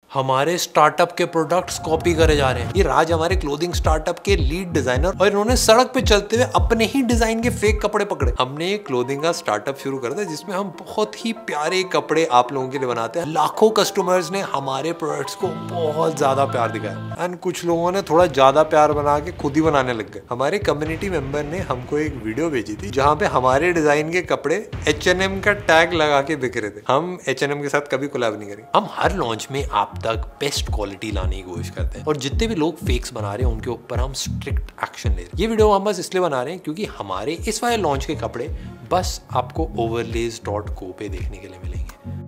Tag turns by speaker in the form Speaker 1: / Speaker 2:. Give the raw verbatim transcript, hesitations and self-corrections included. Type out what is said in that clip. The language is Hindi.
Speaker 1: हमारे स्टार्टअप के प्रोडक्ट्स कॉपी करे जा रहे हैं। ये राज हमारे क्लोथिंग स्टार्टअप के लीड डिजाइनर और इन्होंने सड़क पे चलते हुए अपने ही डिजाइन के फेक कपड़े पकड़े। हमने एक क्लोथिंग का स्टार्टअप शुरू कर दिया जिसमें हम बहुत ही प्यारे कपड़े आप लोगों के लिए बनाते हैं। लाखों कस्टमर्स ने हमारे प्रोडक्ट्स को बहुत ज्यादा प्यार दिखाया एंड कुछ लोगों ने थोड़ा ज्यादा प्यार बना के खुद ही बनाने लग गए। हमारे कम्युनिटी मेंबर ने हमको एक वीडियो भेजी थी जहाँ पे हमारे डिजाइन के कपड़े एच एंड एम का टैग लगा के बिक रहे थे। हम एच एंड एम के साथ कभी कोलैब नहीं करेंगे। हम हर लॉन्च में आप तक बेस्ट क्वालिटी लाने की कोशिश करते हैं और जितने भी लोग फेक्स बना रहे हैं उनके ऊपर हम स्ट्रिक्ट एक्शन ले रहे हैं। ये वीडियो हम बस इसलिए बना रहे हैं क्योंकि हमारे इस वाले लॉन्च के कपड़े बस आपको ओवरलेज डॉट को पे देखने के लिए मिलेंगे।